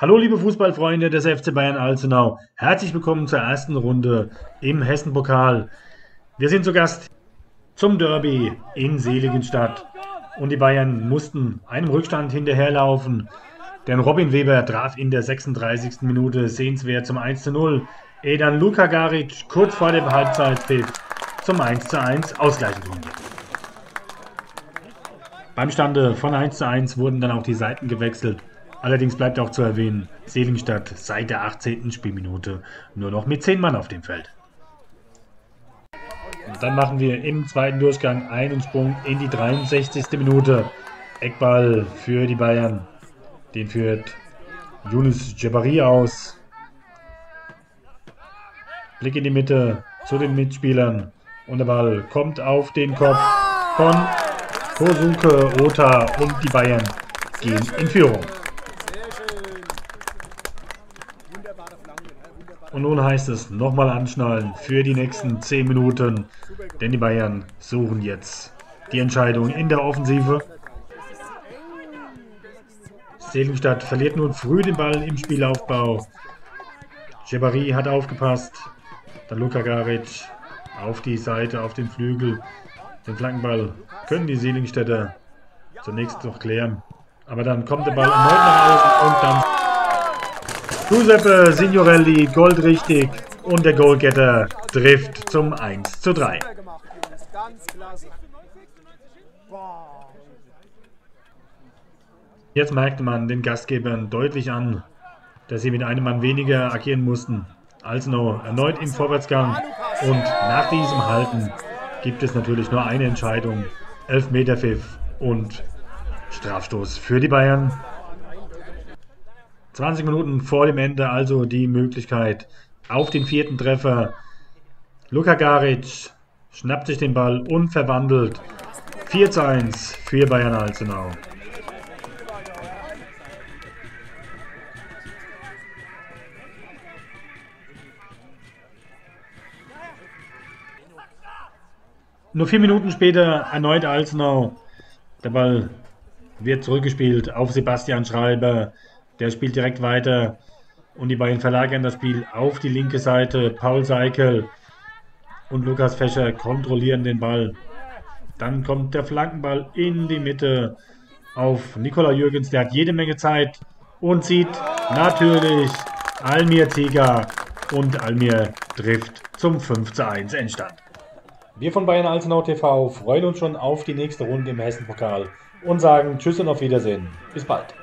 Hallo liebe Fußballfreunde des FC Bayern Alzenau, herzlich willkommen zur ersten Runde im Hessen-Pokal. Wir sind zu Gast zum Derby in Seligenstadt und die Bayern mussten einem Rückstand hinterherlaufen, denn Robin Weber traf in der 36. Minute sehenswert zum 1:0, ehe dann Luka Garic kurz vor dem Halbzeitpfiff zum 1:1 ausgleichen konnte. Beim Stande von 1:1 wurden dann auch die Seiten gewechselt. Allerdings bleibt auch zu erwähnen, Seligenstadt seit der 18. Spielminute nur noch mit 10 Mann auf dem Feld. Und dann machen wir im zweiten Durchgang einen Sprung in die 63. Minute. Eckball für die Bayern. Den führt Younes Djebari aus. Blick in die Mitte zu den Mitspielern. Und der Ball kommt auf den Kopf von Kosuke Ota und die Bayern gehen in Führung. Und nun heißt es nochmal anschnallen für die nächsten 10 Minuten, denn die Bayern suchen jetzt die Entscheidung in der Offensive. Seligenstadt verliert nun früh den Ball im Spielaufbau. Djebari hat aufgepasst, dann Luka Garic auf die Seite, auf den Flügel. Den Flankenball können die Seligenstädter zunächst noch klären, aber dann kommt der Ball erneut nach außen und dann Giuseppe Signorelli goldrichtig und der Goalgetter trifft zum 1:3. Jetzt merkte man den Gastgebern deutlich an, dass sie mit einem Mann weniger agieren mussten. Alzenau erneut im Vorwärtsgang und nach diesem Halten gibt es natürlich nur eine Entscheidung: Elfmeterpfiff und Strafstoß für die Bayern. 20 Minuten vor dem Ende also die Möglichkeit auf den 4. Treffer. Luka Garic schnappt sich den Ball und verwandelt. 4:1 für Bayern Alzenau. Nur 4 Minuten später erneut Alzenau. Der Ball wird zurückgespielt auf Sebastian Schreiber. Der spielt direkt weiter und die Bayern verlagern das Spiel auf die linke Seite. Paul Seikel und Lukas Fescher kontrollieren den Ball. Dann kommt der Flankenball in die Mitte auf Nikola Jürgens. Der hat jede Menge Zeit und sieht natürlich Almir Tiger und Almir trifft zum 5:1 Endstand. Wir von Bayern Alzenau TV freuen uns schon auf die nächste Runde im Hessen-Pokal und sagen Tschüss und auf Wiedersehen. Bis bald.